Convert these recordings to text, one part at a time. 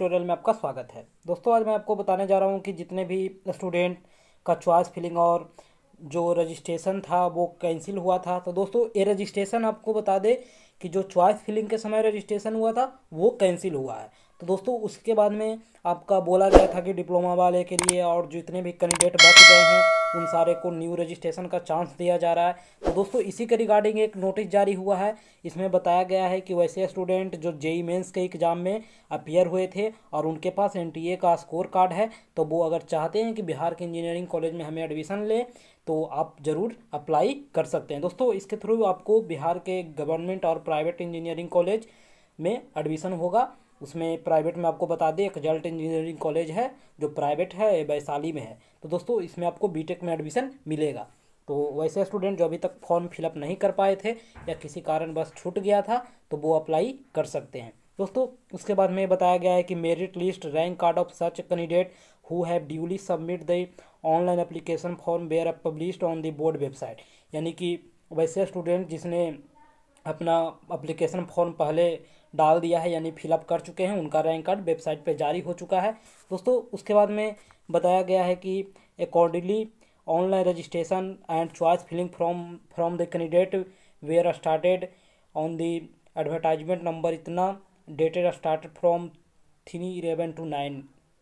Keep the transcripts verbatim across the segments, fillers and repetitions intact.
Tutorial में आपका स्वागत है। दोस्तों आज मैं आपको बताने जा रहा हूं कि जितने भी स्टूडेंट का चॉइस फिलिंग और जो रजिस्ट्रेशन था वो कैंसिल हुआ था। तो दोस्तों ये रजिस्ट्रेशन आपको बता दे कि जो चॉइस फिलिंग के समय रजिस्ट्रेशन हुआ था वो कैंसिल हुआ है। तो दोस्तों उसके बाद में आपका बोला गया था कि डिप्लोमा वाले के लिए और जितने भी कैंडिडेट बच गए हैं उन सारे को न्यू रजिस्ट्रेशन का चांस दिया जा रहा है। तो दोस्तों इसी के रिगार्डिंग एक नोटिस जारी हुआ है। इसमें बताया गया है कि वैसे स्टूडेंट जो जेई मेंस के एग्ज़ाम में अपियर हुए थे और उनके पास एनटीए का स्कोर कार्ड है, तो वो अगर चाहते हैं कि बिहार के इंजीनियरिंग कॉलेज में हमें एडमिशन ले तो आप ज़रूर अप्लाई कर सकते हैं। दोस्तों इसके थ्रू आपको बिहार के गवर्नमेंट और प्राइवेट इंजीनियरिंग कॉलेज में एडमिशन होगा। उसमें प्राइवेट में आपको बता दें एक जल्ट इंजीनियरिंग कॉलेज है जो प्राइवेट है, वैशाली में है। तो दोस्तों इसमें आपको बीटेक में एडमिशन मिलेगा। तो वैसे स्टूडेंट जो अभी तक फॉर्म फिलअप नहीं कर पाए थे या किसी कारण बस छूट गया था तो वो अप्लाई कर सकते हैं। दोस्तों उसके बाद में बताया गया है कि merit list rank card of such candidate who have duly submit the online application form were published on the board website. यानी कि वैसे स्टूडेंट जिसने अपना एप्लीकेशन फॉर्म पहले डाल दिया है यानी फिलअप कर चुके हैं, उनका रैंक कार्ड वेबसाइट पे जारी हो चुका है। दोस्तों उसके बाद में बताया गया है कि accordingly online registration and choice filling from from the candidate were started on the advertisement number इतना dated started from three eleven two nine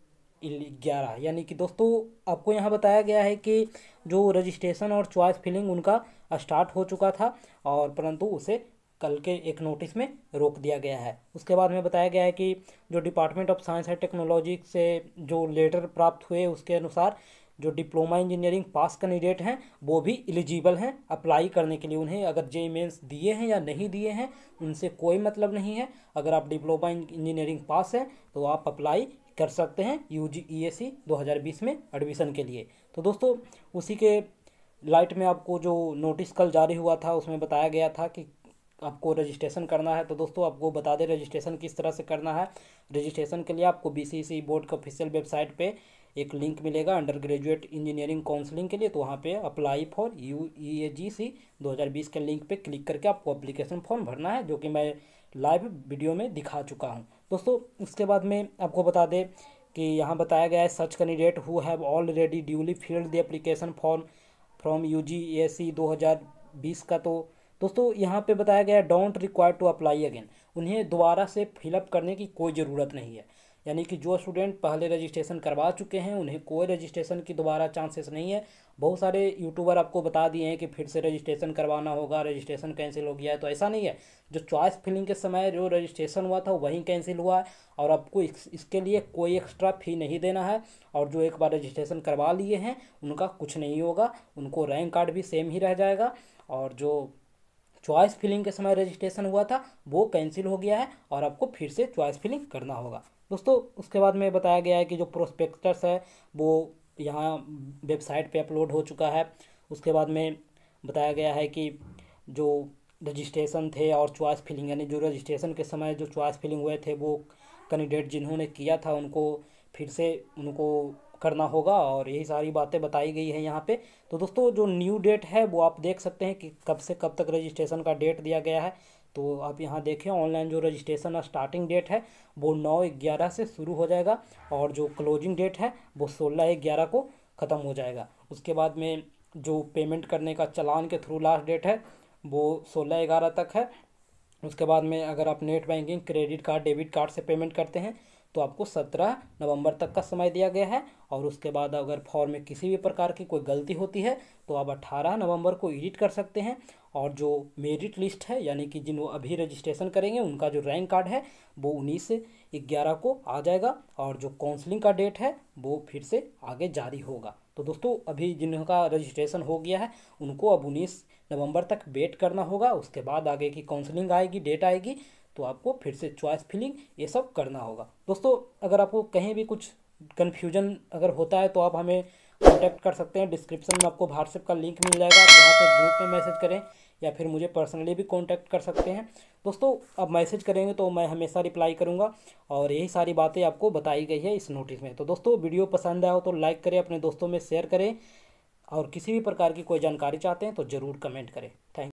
ग्यारह। यानी कि दोस्तों आपको यहाँ बताया गया है कि जो रजिस्ट्रेशन और चॉइस फिलिंग उनका स्टार्ट हो चुका था और परंतु उसे कल के एक नोटिस में रोक दिया गया है। उसके बाद में बताया गया है कि जो department of science and technology से जो लेटर प्राप्त हुए उसके अनुसार जो डिप्लोमा इंजीनियरिंग पास कैंडिडेट हैं वो भी एलिजिबल हैं अप्लाई करने के लिए। उन्हें अगर जेई मेंस दिए हैं या नहीं दिए हैं उनसे कोई मतलब नहीं है। अगर आप डिप्लोमा इंजीनियरिंग पास हैं तो आप अप्लाई कर सकते हैं यूजी ईएसी दो हज़ार बीस में एडमिशन के लिए। तो दोस्तों उसी के लाइट में आपको जो नोटिस कल जारी हुआ था उसमें बताया गया था कि आपको रजिस्ट्रेशन करना है। तो दोस्तों आपको बता दें रजिस्ट्रेशन किस तरह से करना है। रजिस्ट्रेशन के लिए आपको बीसीसी बोर्ड के ऑफिशियल वेबसाइट पे एक लिंक मिलेगा अंडर ग्रेजुएट इंजीनियरिंग काउंसलिंग के लिए। तो वहाँ पे apply for U E A G C दो हज़ार बीस के लिंक पे क्लिक करके आपको एप्लीकेशन फॉर्म भरना है, जो कि मैं लाइव वीडियो में दिखा चुका हूँ। दोस्तों उसके बाद में आपको बता दें कि यहाँ बताया गया है such candidate who have already duly filled the application form from U G A C दो हज़ार बीस का। तो दोस्तों यहाँ पे बताया गया है don't require to apply again. उन्हें दोबारा से फिलअप करने की कोई ज़रूरत नहीं है। यानी कि जो स्टूडेंट पहले रजिस्ट्रेशन करवा चुके हैं उन्हें कोई रजिस्ट्रेशन की दोबारा चांसेस नहीं है। बहुत सारे यूट्यूबर आपको बता दिए हैं कि फिर से रजिस्ट्रेशन करवाना होगा, रजिस्ट्रेशन कैंसिल हो गया है। तो ऐसा नहीं है। जो चॉइस फिलिंग के समय जो रजिस्ट्रेशन हुआ था वहीं कैंसिल हुआ है और आपको इस, इसके लिए कोई एक्स्ट्रा फ़ी नहीं देना है। और जो एक बार रजिस्ट्रेशन करवा लिए हैं उनका कुछ नहीं होगा, उनको रैंक कार्ड भी सेम ही रह जाएगा। और जो चॉइस फिलिंग के समय रजिस्ट्रेशन हुआ था वो कैंसिल हो गया है और आपको फिर से चॉइस फिलिंग करना होगा। दोस्तों उसके बाद में बताया गया है कि जो प्रोस्पेक्टस है वो यहाँ वेबसाइट पे अपलोड हो चुका है। उसके बाद में बताया गया है कि जो रजिस्ट्रेशन थे और चॉइस फिलिंग यानी जो रजिस्ट्रेशन के समय जो चॉइस फिलिंग हुए थे वो कैंडिडेट जिन्होंने किया था उनको फिर से उनको करना होगा और यही सारी बातें बताई गई है यहाँ पे। तो दोस्तों जो न्यू डेट है वो आप देख सकते हैं कि कब से कब तक रजिस्ट्रेशन का डेट दिया गया है। तो आप यहाँ देखें ऑनलाइन जो रजिस्ट्रेशन स्टार्टिंग डेट है वो नौ ग्यारह से शुरू हो जाएगा और जो क्लोजिंग डेट है वो सोलह ग्यारह को ख़त्म हो जाएगा। उसके बाद में जो पेमेंट करने का चालान के थ्रू लास्ट डेट है वो सोलह ग्यारह तक है। उसके बाद में अगर आप net banking credit card debit card से पेमेंट करते हैं तो आपको सत्रह नवंबर तक का समय दिया गया है। और उसके बाद अगर फॉर्म में किसी भी प्रकार की कोई गलती होती है तो आप अठारह नवंबर को एडिट कर सकते हैं। और जो मेरिट लिस्ट है यानी कि जिन वो अभी रजिस्ट्रेशन करेंगे उनका जो रैंक कार्ड है वो उन्नीस ग्यारह को आ जाएगा और जो काउंसलिंग का डेट है वो फिर से आगे जारी होगा। तो दोस्तों अभी जिनका रजिस्ट्रेशन हो गया है उनको अब उन्नीस नवंबर तक वेट करना होगा। उसके बाद आगे की काउंसलिंग आएगी, डेट आएगी तो आपको फिर से चॉइस फिलिंग ये सब करना होगा। दोस्तों अगर आपको कहीं भी कुछ कन्फ्यूजन अगर होता है तो आप हमें कांटेक्ट कर सकते हैं। डिस्क्रिप्शन में आपको व्हाट्सएप का लिंक मिल जाएगा, आप वहाँ से ग्रुप में मैसेज करें या फिर मुझे पर्सनली भी कांटेक्ट कर सकते हैं। दोस्तों अब मैसेज करेंगे तो मैं हमेशा रिप्लाई करूँगा और यही सारी बातें आपको बताई गई है इस नोटिस में। तो दोस्तों वीडियो पसंद आया हो तो लाइक करें, अपने दोस्तों में शेयर करें और किसी भी प्रकार की कोई जानकारी चाहते हैं तो ज़रूर कमेंट करें। थैंक